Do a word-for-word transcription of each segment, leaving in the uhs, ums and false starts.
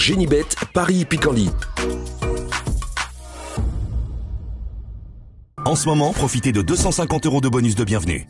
Genibet, Paris Picardie. En ce moment, profitez de deux cent cinquante euros de bonus de bienvenue.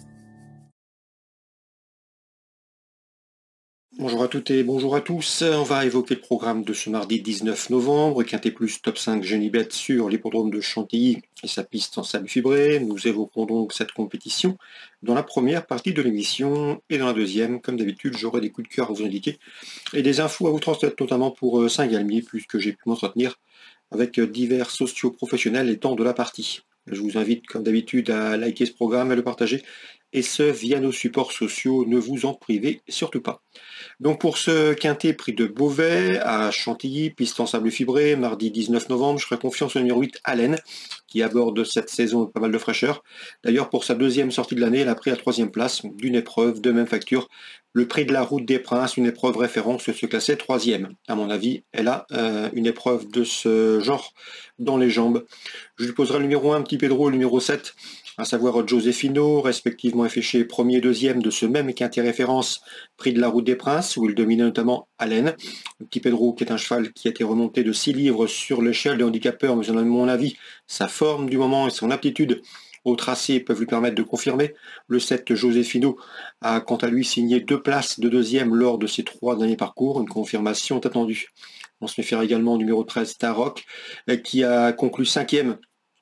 Bonjour à toutes et bonjour à tous. On va évoquer le programme de ce mardi dix-neuf novembre, Quintet Plus Top cinq Genibet sur l'hippodrome de Chantilly et sa piste en sable fibré. Nous évoquerons donc cette compétition dans la première partie de l'émission et dans la deuxième, comme d'habitude, j'aurai des coups de cœur à vous indiquer et des infos à vous transmettre, notamment pour Saint-Galmier, puisque j'ai pu m'entretenir avec divers socio-professionnels les temps de la partie. Je vous invite, comme d'habitude, à liker ce programme, à le partager, et ce, via nos supports sociaux. Ne vous en privez surtout pas. Donc pour ce quintet prix de Beauvais à Chantilly, piste en sable fibré, mardi dix-neuf novembre, je ferai confiance au numéro huit, Allen, qui aborde cette saison avec pas mal de fraîcheur. D'ailleurs, pour sa deuxième sortie de l'année, elle a pris la troisième place d'une épreuve de même facture. Le prix de la Route des Princes, une épreuve référence, se classait troisième. À mon avis, elle a euh, une épreuve de ce genre dans les jambes. Je lui poserai le numéro un, Petit Pedro, le numéro sept, à savoir Josefino, respectivement affiché premier et deuxième de ce même quintet référence, prix de la Route des Princes, où il dominait notamment Allen. Le Petit Pedro, qui est un cheval qui a été remonté de six livres sur l'échelle des handicapeurs, mais à mon avis, sa forme du moment et son aptitude au tracé peuvent lui permettre de confirmer. Le sept, Josefino, a quant à lui signé deux places de deuxième lors de ses trois derniers parcours, une confirmation est attendue. On se méfiera également au numéro treize, Starrock, qui a conclu cinquième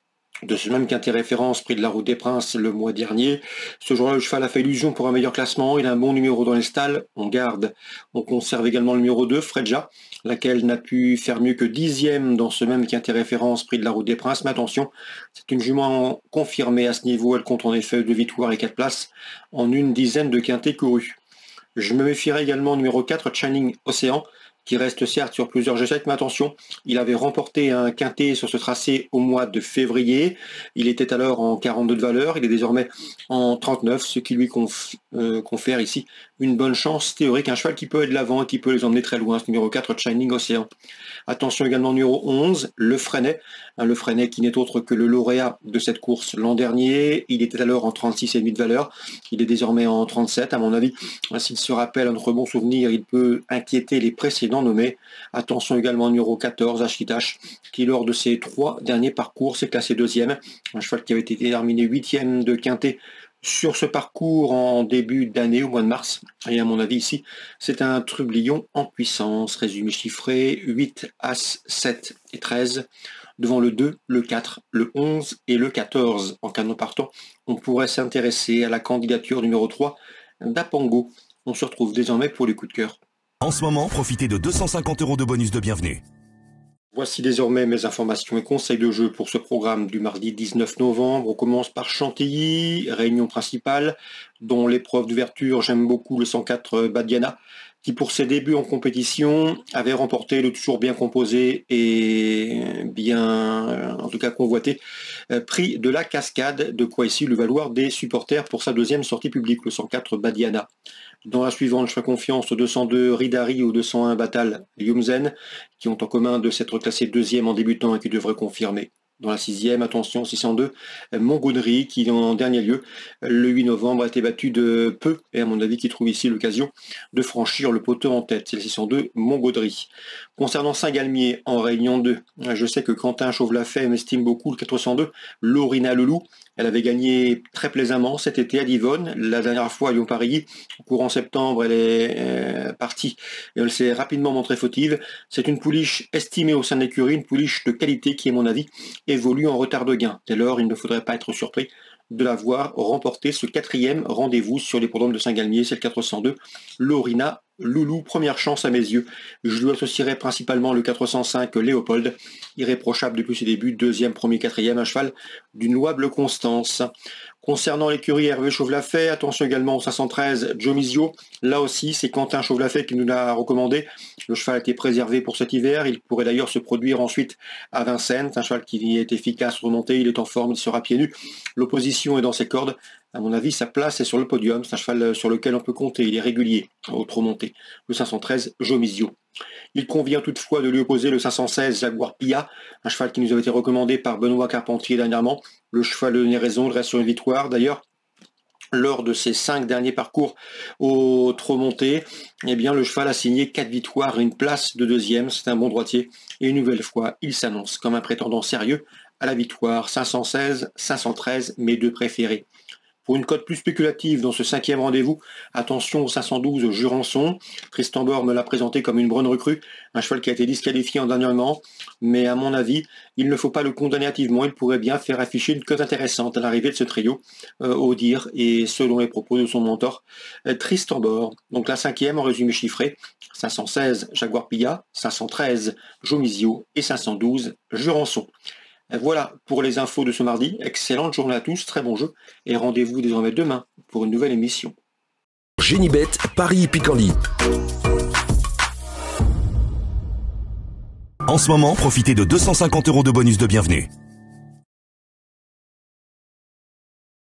de ce même quintet référence, prix de la Route des Princes le mois dernier. Ce jour-là, le cheval a fait illusion pour un meilleur classement. Il a un bon numéro dans les stalles. On garde. On conserve également le numéro deux, Fredja, laquelle n'a pu faire mieux que dixième dans ce même quintet référence, prix de la Route des Princes. Mais attention, c'est une jument confirmée à ce niveau. Elle compte en effet deux victoires et quatre places en une dizaine de quintets courus. Je me méfierai également au numéro quatre, Channing Océan, qui reste certes sur plusieurs échecs, mais attention, il avait remporté un quintet sur ce tracé au mois de février. Il était alors en quarante-deux de valeur, il est désormais en trente-neuf, ce qui lui conf, euh, confère ici une bonne chance théorique, un cheval qui peut être de l'avant et qui peut les emmener très loin, ce numéro quatre, Shining Ocean. Attention également au numéro onze, Le Freinet, hein, Le Freinet qui n'est autre que le lauréat de cette course l'an dernier. Il était alors en trente-six virgule cinq de valeur, il est désormais en trente-sept, à mon avis. S'il se rappelle à notre bon souvenir, il peut inquiéter les précédents nommés. Attention également au numéro quatorze, Ashkitash, qui lors de ses trois derniers parcours s'est classé deuxième. Un cheval qui avait été terminé huitième de quintet sur ce parcours en début d'année, au mois de mars. Et à mon avis ici, c'est un trublion en puissance. Résumé chiffré, huit, As, sept et treize. Devant le deux, le quatre, le onze et le quatorze. En cas de partant, on pourrait s'intéresser à la candidature numéro trois d'Apango. On se retrouve désormais pour les coups de cœur. En ce moment, profitez de deux cent cinquante euros de bonus de bienvenue. Voici désormais mes informations et conseils de jeu pour ce programme du mardi dix-neuf novembre. On commence par Chantilly, réunion principale, dont l'épreuve d'ouverture, j'aime beaucoup le cent quatre Badiana, qui pour ses débuts en compétition avait remporté le toujours bien composé et bien, en tout cas convoité, prix de la Cascade, de quoi ici le valoir des supporters pour sa deuxième sortie publique, le cent quatre Badiana. Dans la suivante, je fais confiance aux deux cent deux Ridari ou deux cent un Batal Yumzen, qui ont en commun de s'être classés deuxième en débutant et qui devraient confirmer. Dans la sixième, attention, six cent deux, Montgaudry, qui en dernier lieu, le huit novembre, a été battu de peu, et à mon avis qui trouve ici l'occasion de franchir le poteau en tête. C'est le six cent deux, Montgaudry. Concernant Saint-Galmier, en réunion deux, je sais que Quentin Chauvelafay m'estime beaucoup le quatre cent deux, Lorina Leloup. Elle avait gagné très plaisamment cet été à Divonne. La dernière fois à Lyon-Paris, courant septembre, elle est euh, partie et elle s'est rapidement montrée fautive. C'est une pouliche estimée au sein de l'écurie, une pouliche de qualité qui, à mon avis, évolue en retard de gain. Dès lors, il ne faudrait pas être surpris de la voir remporter ce quatrième rendez-vous sur les programmes de Saint-Galmier. C'est le quatre cent deux, Lorina Loulou, première chance à mes yeux. Je lui associerai principalement le quatre cent cinq Léopold, irréprochable depuis ses débuts, deuxième, premier, quatrième, à cheval d'une louable constance. Concernant l'écurie Hervé Chauvelafay, attention également au cinq cent treize Joe Mizio. Là aussi, c'est Quentin Chauvelafay qui nous l'a recommandé. Le cheval a été préservé pour cet hiver. Il pourrait d'ailleurs se produire ensuite à Vincennes. C'est un cheval qui est efficace remonté, il est en forme, il sera pieds nus. L'opposition est dans ses cordes. À mon avis, sa place est sur le podium. C'est un cheval sur lequel on peut compter. Il est régulier au trop monté. Le cinq cent treize Joe Mizio. Il convient toutefois de lui opposer le cinq cent seize Jaguar Pilla, un cheval qui nous avait été recommandé par Benoît Carpentier dernièrement. Le cheval donnait raison, il reste sur une victoire. D'ailleurs, Lors de ses cinq derniers parcours au trot monté, eh bien, le cheval a signé quatre victoires et une place de deuxième. C'est un bon droitier. Et une nouvelle fois, il s'annonce comme un prétendant sérieux à la victoire. cinq cent seize, cinq cent treize, mes deux préférés. Pour une cote plus spéculative dans ce cinquième rendez-vous, attention au cinq cent douze Jurançon. Tristan Bord me l'a présenté comme une bonne recrue, un cheval qui a été disqualifié en dernier moment, mais à mon avis, il ne faut pas le condamner hâtivement, il pourrait bien faire afficher une cote intéressante à l'arrivée de ce trio, euh, au dire et selon les propos de son mentor, euh, Tristan Bord. Donc la cinquième en résumé chiffré, cinq cent seize Jaguar Pilla, cinq cent treize Jomizio et cinq cent douze Jurançon. Voilà pour les infos de ce mardi. Excellente journée à tous, très bon jeu et rendez-vous désormais demain pour une nouvelle émission. Genibet, Paris Picardie. En ce moment, profitez de deux cent cinquante euros de bonus de bienvenue.